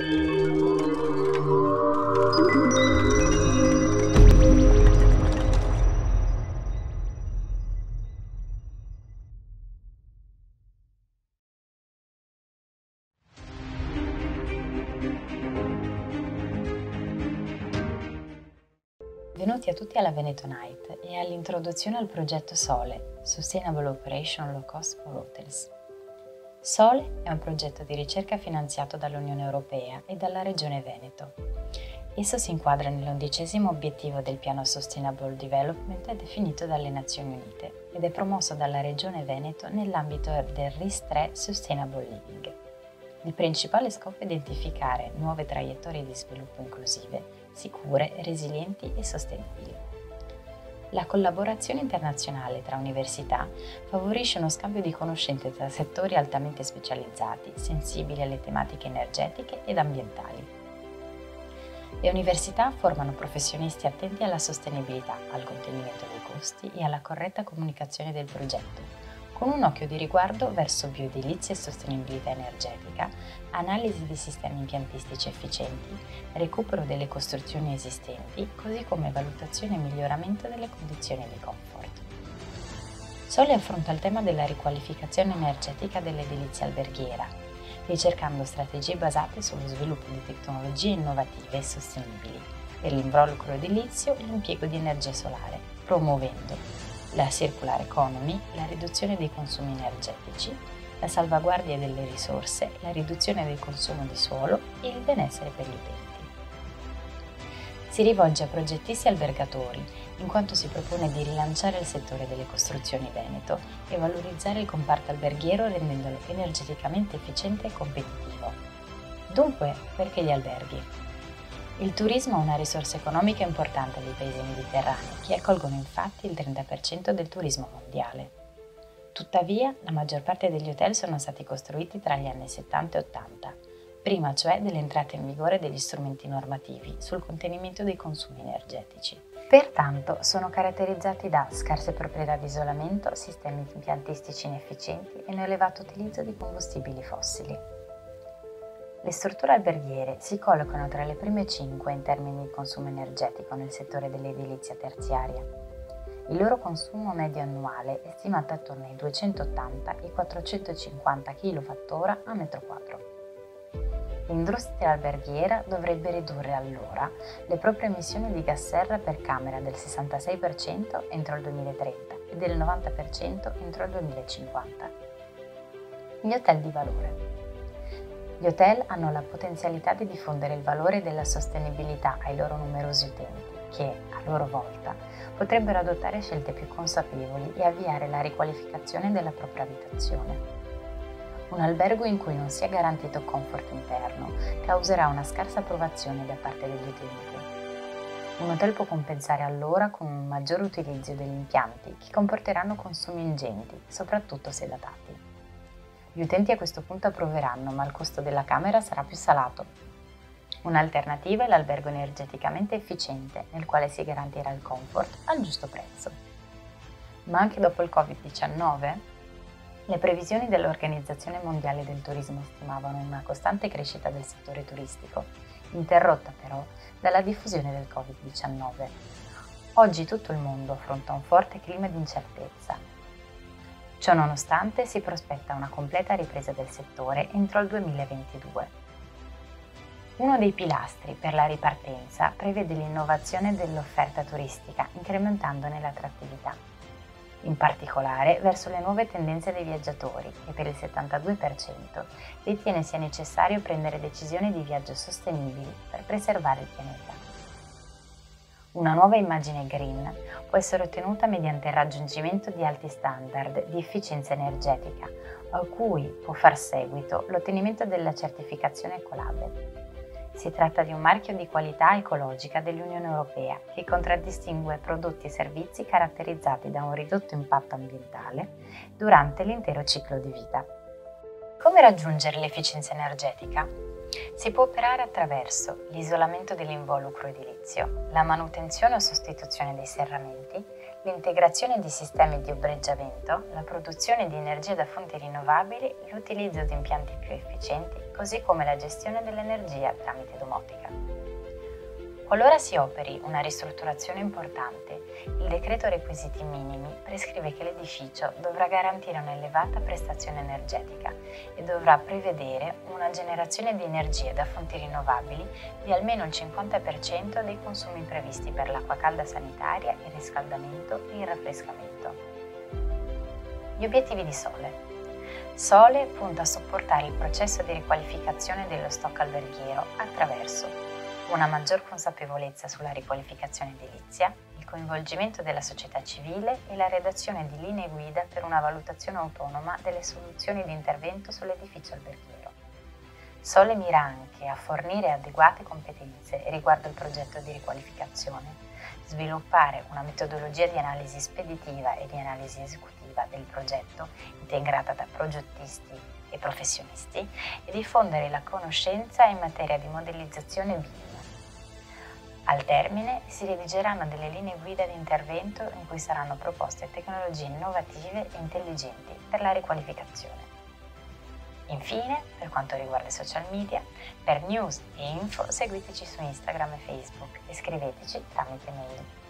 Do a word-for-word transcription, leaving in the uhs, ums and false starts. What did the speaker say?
Benvenuti a tutti alla Veneto Night e all'introduzione al progetto SOLE, Sustainable Operation Low Cost for Hotels. SOLE è un progetto di ricerca finanziato dall'Unione Europea e dalla Regione Veneto. Esso si inquadra nell'undicesimo obiettivo del Piano Sustainable Development definito dalle Nazioni Unite ed è promosso dalla Regione Veneto nell'ambito del R I S tre Sustainable Living. Il principale scopo è identificare nuove traiettorie di sviluppo inclusive, sicure, resilienti e sostenibili. La collaborazione internazionale tra università favorisce uno scambio di conoscenze tra settori altamente specializzati, sensibili alle tematiche energetiche ed ambientali. Le università formano professionisti attenti alla sostenibilità, al contenimento dei costi e alla corretta comunicazione del progetto, con un occhio di riguardo verso bioedilizia e sostenibilità energetica, analisi di sistemi impiantistici efficienti, recupero delle costruzioni esistenti, così come valutazione e miglioramento delle condizioni di comfort. SOLE affronta il tema della riqualificazione energetica dell'edilizia alberghiera, ricercando strategie basate sullo sviluppo di tecnologie innovative e sostenibili per l'involucro edilizio e l'impiego di energia solare, promuovendo la circular economy, la riduzione dei consumi energetici, la salvaguardia delle risorse, la riduzione del consumo di suolo e il benessere per gli utenti. Si rivolge a progettisti e albergatori, in quanto si propone di rilanciare il settore delle costruzioni veneto e valorizzare il comparto alberghiero rendendolo energeticamente efficiente e competitivo. Dunque, perché gli alberghi? Il turismo è una risorsa economica importante dei paesi mediterranei, che accolgono infatti il trenta per cento del turismo mondiale. Tuttavia, la maggior parte degli hotel sono stati costruiti tra gli anni settanta e ottanta, prima cioè dell'entrata in vigore degli strumenti normativi sul contenimento dei consumi energetici. Pertanto, sono caratterizzati da scarse proprietà di isolamento, sistemi impiantistici inefficienti e un elevato utilizzo di combustibili fossili. Le strutture alberghiere si collocano tra le prime cinque in termini di consumo energetico nel settore dell'edilizia terziaria. Il loro consumo medio annuale è stimato attorno ai duecentottanta e quattrocentocinquanta chilowattora a metro quadro. L'industria alberghiera dovrebbe ridurre allora le proprie emissioni di gas serra per camera del sessantasei per cento entro il duemilatrenta e del novanta per cento entro il duemilacinquanta. Gli hotel di valore. Gli hotel hanno la potenzialità di diffondere il valore della sostenibilità ai loro numerosi utenti che, a loro volta, potrebbero adottare scelte più consapevoli e avviare la riqualificazione della propria abitazione. Un albergo in cui non sia garantito comfort interno causerà una scarsa approvazione da parte degli utenti. Un hotel può compensare allora con un maggior utilizzo degli impianti che comporteranno consumi ingenti, soprattutto se datati. Gli utenti a questo punto approveranno, ma il costo della camera sarà più salato. Un'alternativa è l'albergo energeticamente efficiente, nel quale si garantirà il comfort al giusto prezzo. Ma anche dopo il covid diciannove, le previsioni dell'Organizzazione Mondiale del Turismo stimavano una costante crescita del settore turistico, interrotta però dalla diffusione del covid diciannove. Oggi tutto il mondo affronta un forte clima di incertezza. Ciò nonostante si prospetta una completa ripresa del settore entro il duemilaventidue. Uno dei pilastri per la ripartenza prevede l'innovazione dell'offerta turistica, incrementandone l'attrattività, in particolare verso le nuove tendenze dei viaggiatori, che per il settantadue per cento ritiene sia necessario prendere decisioni di viaggio sostenibili per preservare il pianeta. Una nuova immagine green può essere ottenuta mediante il raggiungimento di alti standard di efficienza energetica, a cui può far seguito l'ottenimento della certificazione Ecolabel. Si tratta di un marchio di qualità ecologica dell'Unione Europea che contraddistingue prodotti e servizi caratterizzati da un ridotto impatto ambientale durante l'intero ciclo di vita. Come raggiungere l'efficienza energetica? Si può operare attraverso l'isolamento dell'involucro edilizio, la manutenzione o sostituzione dei serramenti, l'integrazione di sistemi di ombreggiamento, la produzione di energia da fonti rinnovabili, l'utilizzo di impianti più efficienti così come la gestione dell'energia tramite domotica. Qualora si operi una ristrutturazione importante, il decreto requisiti minimi prescrive che l'edificio dovrà garantire un'elevata prestazione energetica e dovrà prevedere una generazione di energie da fonti rinnovabili di almeno il cinquanta per cento dei consumi previsti per l'acqua calda sanitaria, il riscaldamento e il raffrescamento. Gli obiettivi di Sole. Sole punta a supportare il processo di riqualificazione dello stock alberghiero attraverso una maggior consapevolezza sulla riqualificazione edilizia, il coinvolgimento della società civile e la redazione di linee guida per una valutazione autonoma delle soluzioni di intervento sull'edificio alberghiero. Sole mira anche a fornire adeguate competenze riguardo il progetto di riqualificazione, sviluppare una metodologia di analisi speditiva e di analisi esecutiva del progetto integrata da progettisti e professionisti e diffondere la conoscenza in materia di modellizzazione B I M. Al termine si redigeranno delle linee guida di intervento in cui saranno proposte tecnologie innovative e intelligenti per la riqualificazione. Infine, per quanto riguarda i social media, per news e info seguiteci su Instagram e Facebook e scriveteci tramite mail.